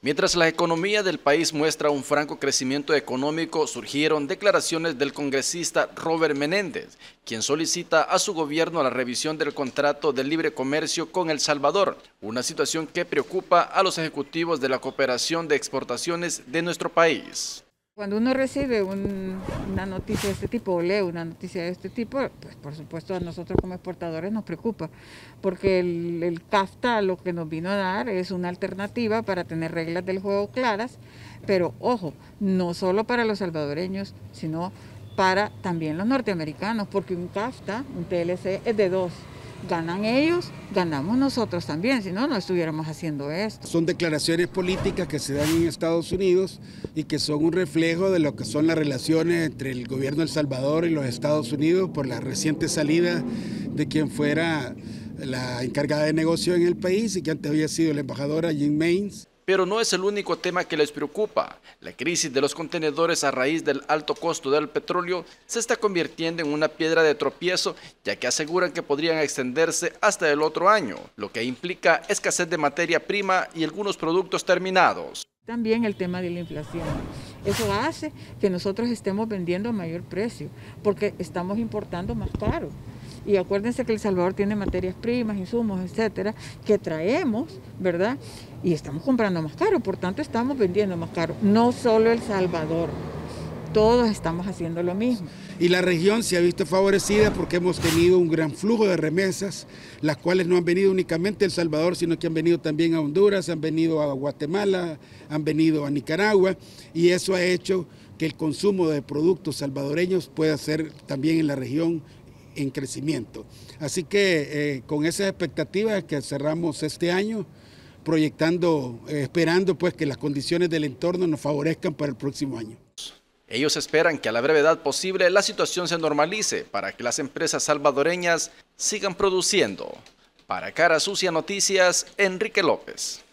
Mientras la economía del país muestra un franco crecimiento económico, surgieron declaraciones del congresista Robert Menéndez, quien solicita a su gobierno la revisión del contrato de libre comercio con El Salvador, una situación que preocupa a los ejecutivos de la cooperación de exportaciones de nuestro país. Cuando uno recibe una noticia de este tipo o lee una noticia de este tipo, pues por supuesto a nosotros como exportadores nos preocupa, porque el CAFTA lo que nos vino a dar es una alternativa para tener reglas del juego claras, pero ojo, no solo para los salvadoreños, sino para también los norteamericanos, porque un CAFTA, un TLC es de dos. Ganan ellos, ganamos nosotros también, si no, no estuviéramos haciendo esto. Son declaraciones políticas que se dan en Estados Unidos y que son un reflejo de lo que son las relaciones entre el gobierno de El Salvador y los Estados Unidos por la reciente salida de quien fuera la encargada de negocio en el país y que antes había sido la embajadora Jean Mains. Pero no es el único tema que les preocupa. La crisis de los contenedores a raíz del alto costo del petróleo se está convirtiendo en una piedra de tropiezo, ya que aseguran que podrían extenderse hasta el otro año, lo que implica escasez de materia prima y algunos productos terminados. También el tema de la inflación. Eso hace que nosotros estemos vendiendo a mayor precio, porque estamos importando más caro. Y acuérdense que El Salvador tiene materias primas, insumos, etcétera, que traemos, ¿verdad? Y estamos comprando más caro, por tanto estamos vendiendo más caro. No solo El Salvador, todos estamos haciendo lo mismo. Y la región se ha visto favorecida porque hemos tenido un gran flujo de remesas, las cuales no han venido únicamente a El Salvador, sino que han venido también a Honduras, han venido a Guatemala, han venido a Nicaragua, y eso ha hecho que el consumo de productos salvadoreños pueda ser también en la región en crecimiento. Así que con esas expectativas que cerramos este año, proyectando, esperando pues que las condiciones del entorno nos favorezcan para el próximo año. Ellos esperan que a la brevedad posible la situación se normalice para que las empresas salvadoreñas sigan produciendo. Para Cara Sucia Noticias, Enrique López.